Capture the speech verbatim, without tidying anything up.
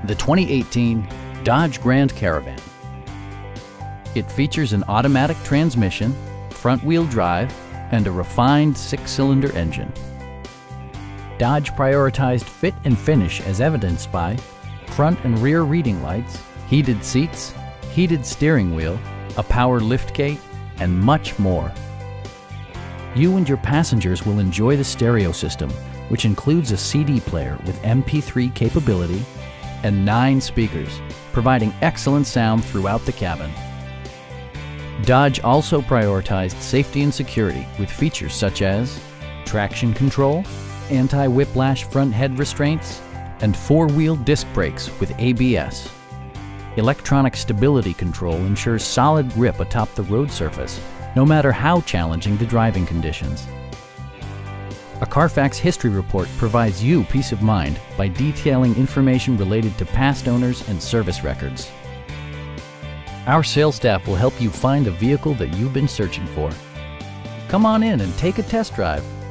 the twenty eighteen Dodge Grand Caravan. It features an automatic transmission, front-wheel drive, and a refined six-cylinder engine. Dodge prioritized fit and finish as evidenced by front and rear reading lights, heated seats, heated steering wheel, a power liftgate, and much more. You and your passengers will enjoy the stereo system, which includes a C D player with M P three capability and nine speakers, providing excellent sound throughout the cabin. Dodge also prioritized safety and security with features such as traction control, anti-whiplash front head restraints, and four-wheel disc brakes with A B S. Electronic stability control ensures solid grip atop the road surface, no matter how challenging the driving conditions. A Carfax history report provides you peace of mind by detailing information related to past owners and service records. Our sales staff will help you find the vehicle that you've been searching for. Come on in and take a test drive.